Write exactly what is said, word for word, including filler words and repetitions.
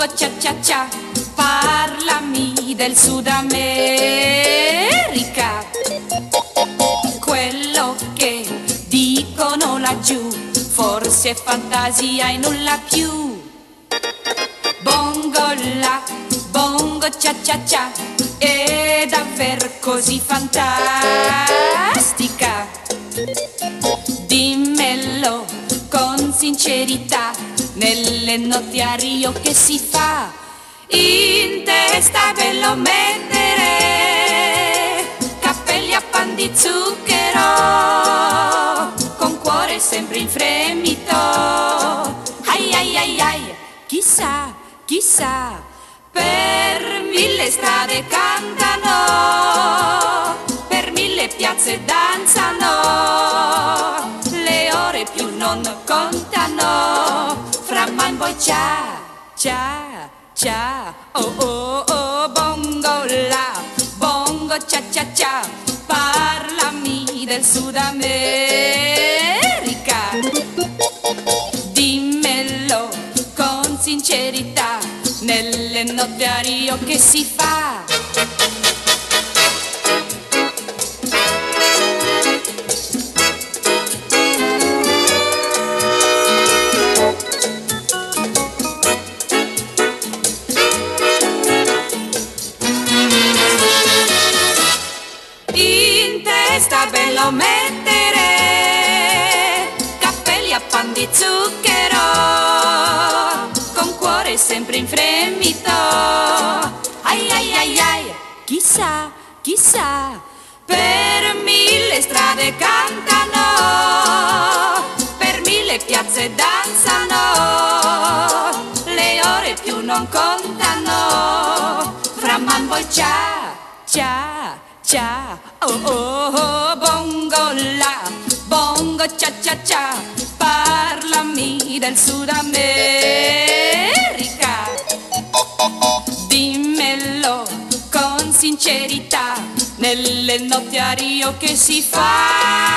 bongo cia cia cia, parlami del Sud America. Quello che dicono laggiù forse è fantasia e nulla più. Bongo la, bongo cia cia cia, è davvero così fantastica. Dimmelo con sincerità, nelle notti a Rio che si fa? In testa ve lo mettere, cappelli a pan di zucchero, con cuore sempre in fremito. Ai ai ai ai, chissà, chissà, per mille strade cantano, per mille piazze danzano, le ore più non contano, fra man poi cia, cia, cia, oh oh oh, bongo la, bongo cia cia cia, parlami del Sud America. Dimmelo con sincerità, nelle notti a Rio che si fa? In testa bello mettere, cappelli a pan di zucchero, con cuore sempre in fremito. Ai ai ai ai, chissà, chissà, per mille strade cantano, per mille piazze danzano, le ore più non contano, fra man poi cia, cia, cia, oh oh oh, bongo la, bongo cia cia cia, parlami del Sud America. Dimmelo con sincerità, nelle notti a Rio che si fa?